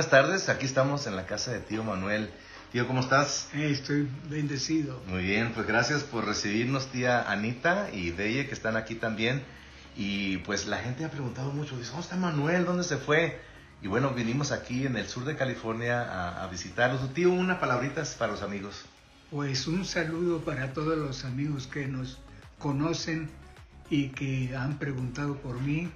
buenas tardes. Aquí estamos en la casa de tío Manuel. Tío, ¿cómo estás? Estoy bendecido. Muy bien, pues gracias por recibirnos, tía Anita y Belle, que están aquí también. Y pues la gente ha preguntado mucho, dice, ¿dónde está Manuel? ¿Dónde se fue? Y bueno, vinimos aquí en el sur de California a visitarlos. Tío, unas palabritas para los amigos. Pues un saludo para todos los amigos que nos conocen y que han preguntado por mí,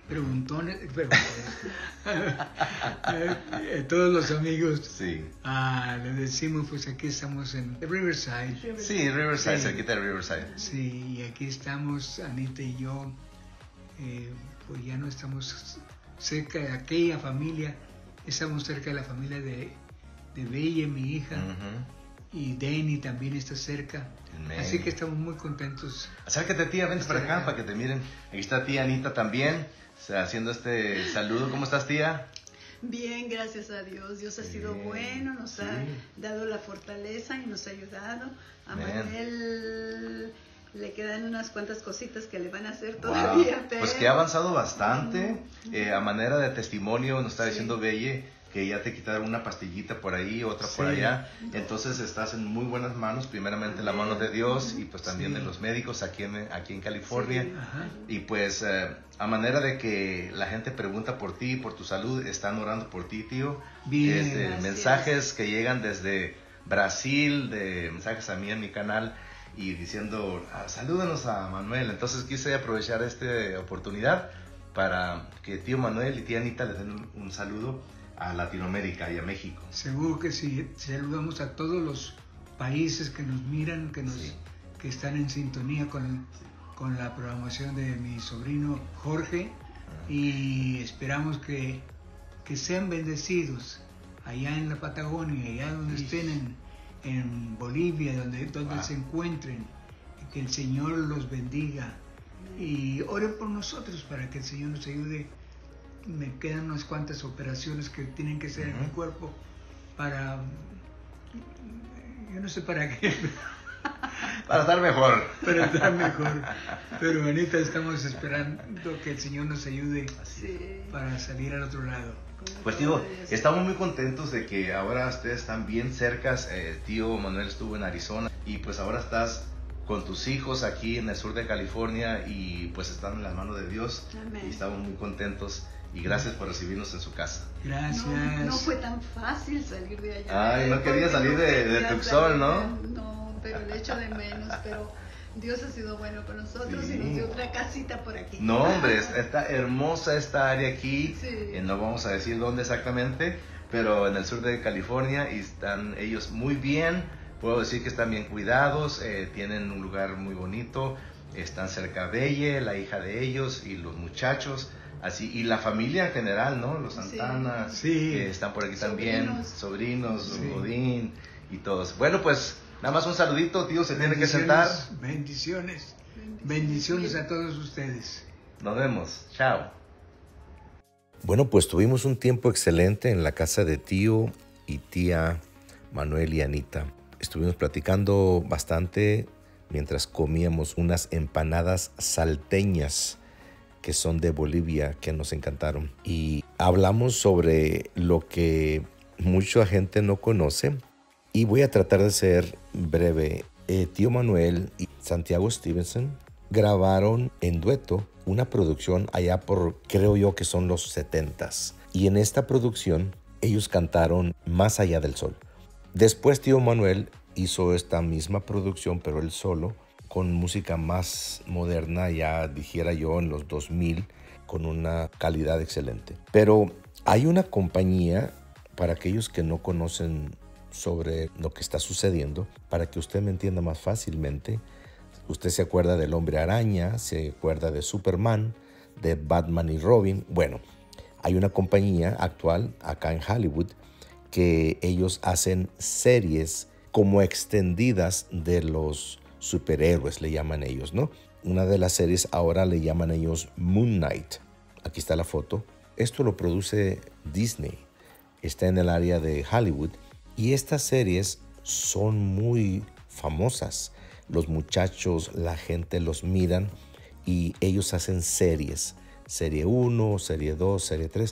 todos los amigos. Sí. Le decimos, pues aquí estamos en Riverside. Sí, Riverside, cerquita de Riverside. Sí, y aquí estamos, Anita y yo, pues ya no estamos cerca de aquella familia, estamos cerca de la familia de Belle, mi hija. Y Danny también está cerca. Así que estamos muy contentos. Acércate, tía, vente para acá para que te miren. Aquí está tía Anita también, haciendo este saludo. ¿Cómo estás, tía? Bien, gracias a Dios. Dios ha sido bueno, nos ha dado la fortaleza y nos ha ayudado. A Manuel le quedan unas cuantas cositas que le van a hacer todavía. Pero... Pues que ha avanzado bastante. A manera de testimonio nos está diciendo Belle que ya te quitaron una pastillita por ahí, otra por allá. Entonces estás en muy buenas manos, primeramente en la mano de Dios y pues también de los médicos aquí en California. Y pues a manera de que la gente pregunta por ti, por tu salud, están orando por ti, tío. Bien. Mensajes que llegan desde Brasil, de mensajes a mí en mi canal y diciendo, salúdanos a Manuel. Entonces quise aprovechar esta oportunidad para que tío Manuel y tía Anita les den un saludo a Latinoamérica y a México. Seguro que sí. Saludamos a todos los países que nos miran, que están en sintonía con la programación de mi sobrino Jorge, y esperamos que sean bendecidos allá en la Patagonia, allá donde estén en Bolivia, donde se encuentren, y que el Señor los bendiga y oren por nosotros para que el Señor nos ayude. Me quedan unas cuantas operaciones que tienen que hacer en mi cuerpo para... Yo no sé para qué. Para estar mejor. Para estar mejor. Pero Anita, estamos esperando que el Señor nos ayude para salir al otro lado. Pues tío, estamos muy contentos de que ahora ustedes están bien cercas. Tío Manuel estuvo en Arizona y pues ahora estás con tus hijos aquí en el sur de California y pues están en las manos de Dios. Amén. Y estamos muy contentos. Y gracias por recibirnos en su casa. Gracias. No fue tan fácil salir de allá. Ay, no quería salir de Tucson, ¿no? No, pero le echo de menos. Pero Dios ha sido bueno con nosotros y nos dio otra casita por aquí. No, hombre, está hermosa esta área aquí. No vamos a decir dónde exactamente, pero en el sur de California y están ellos muy bien. Puedo decir que están bien cuidados, tienen un lugar muy bonito, están cerca de Belle, la hija de ellos y los muchachos. Así, y la familia en general, ¿no? Los Santana, que están por aquí también, sobrinos, Godín y todos. Bueno, pues nada más un saludito, tío, se tiene que sentar. Bendiciones a todos ustedes. Nos vemos, chao. Bueno, pues tuvimos un tiempo excelente en la casa de tío y tía Manuel y Anita. Estuvimos platicando bastante mientras comíamos unas empanadas salteñas que son de Bolivia, que nos encantaron. Y hablamos sobre lo que mucha gente no conoce. Y voy a tratar de ser breve. Tío Manuel y Santiago Stevenson grabaron en dueto una producción allá por, creo yo que son los 70s. Y en esta producción ellos cantaron Más allá del sol. Después tío Manuel hizo esta misma producción, pero él solo, con música más moderna, ya dijera yo en los 2000, con una calidad excelente. Pero hay una compañía, para aquellos que no conocen sobre lo que está sucediendo, para que usted me entienda más fácilmente. Usted se acuerda del Hombre Araña, se acuerda de Superman, de Batman y Robin. Bueno, hay una compañía actual acá en Hollywood que ellos hacen series como extendidas de los superhéroes, le llaman ellos, ¿no? Una de las series ahora le llaman ellos Moon Knight. Aquí está la foto. Esto lo produce Disney. Está en el área de Hollywood. Y estas series son muy famosas. Los muchachos, la gente los miran y ellos hacen series. Serie 1, serie 2, serie 3.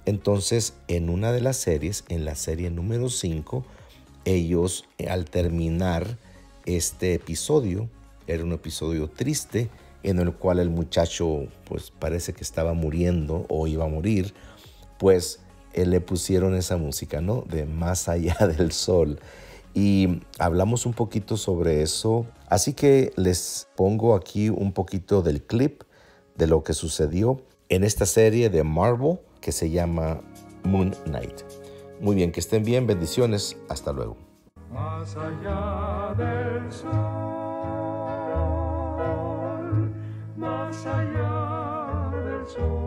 Entonces, en una de las series, en la serie número 5, ellos al terminar este episodio, era un episodio triste en el cual el muchacho pues parece que estaba muriendo o iba a morir, pues le pusieron esa música, ¿no? De Más allá del sol. Y hablamos un poquito sobre eso. Así que les pongo aquí un poquito del clip de lo que sucedió en esta serie de Marvel que se llama Moon Knight. Muy bien, que estén bien. Bendiciones. Hasta luego. Más allá del sol, más allá del sol.